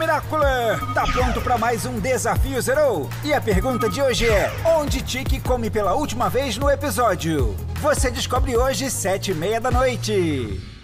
Miraculer! Tá pronto para mais um Desafio Zero? E a pergunta de hoje é: onde Tiki come pela última vez no episódio? Você descobre hoje, 7h30 da noite.